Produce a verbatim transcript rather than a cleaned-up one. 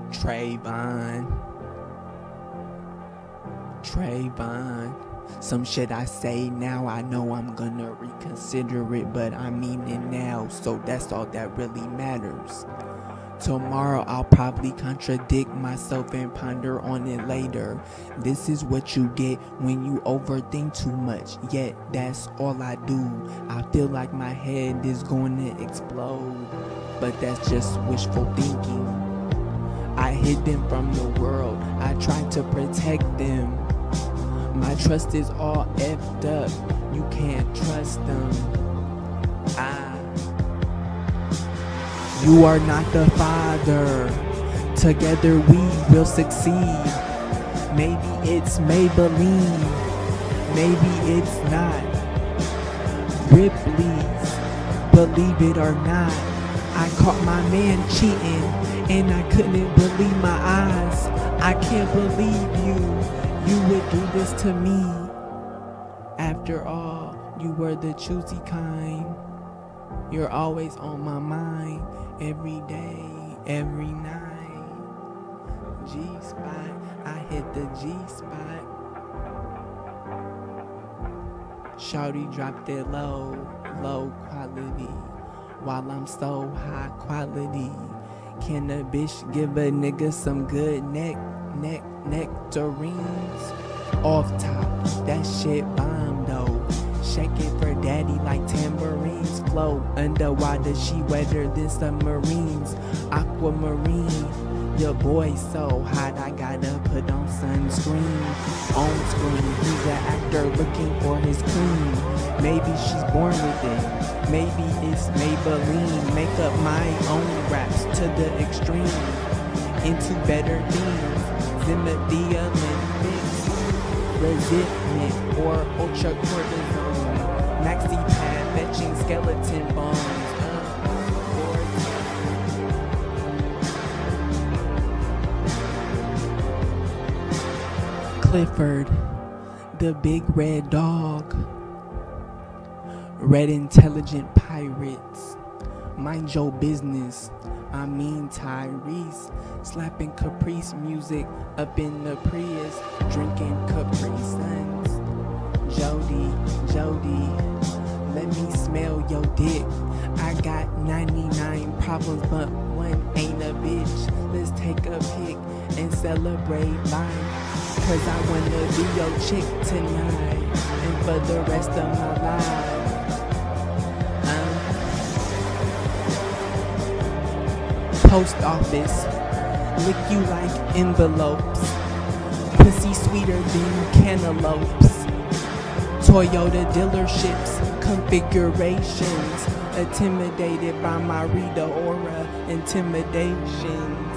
Trayvon, Trayvon. Some shit I say now, I know I'm gonna reconsider it, but I mean it now, so that's all that really matters. Tomorrow I'll probably contradict myself and ponder on it later. This is what you get when you overthink too much, yet that's all I do. I feel like my head is going to explode, but that's just wishful thinking. I hid them from the world, I tried to protect them. My trust is all effed up, you can't trust them. I You are not the father, together we will succeed. Maybe it's Maybelline, maybe it's not Ripley's, believe it or not. I caught my man cheating and I couldn't believe my eyes. I can't believe you, you would do this to me. After all, you were the choosy kind. You're always on my mind, every day, every night. G-spot, I hit the G-spot. Shawty dropped it low, low quality, while I'm so high quality. Can a bitch give a nigga some good neck, neck, nectarines? Off top, that shit bomb though. Shake it for daddy like tambourines. Flow underwater, she wetter than submarines. Aquamarine, your boy so hot, I gotta put on sunscreen. On screen, he's an actor looking for his queen. Maybe she's born with it, maybe it's Maybelline. Make up my own raps to the extreme, into better things. Zenithia Olympics, resentment or ultra cortisone. Maxi pad fetching skeleton bones. Clifford, the big red dog. Red intelligent pirates. Mind your business. I mean Tyrese, slapping Caprice music up in the Prius, drinking Capri Suns. Jody, Jody, let me smell your dick. I got ninety-nine problems, but one ain't a bitch. Let's take a pic and celebrate life, cause I wanna be your chick tonight, and for the rest of my life. Post office, lick you like envelopes. Pussy sweeter than cantaloupes. Toyota dealerships, configurations. Intimidated by my Rita aura, intimidation.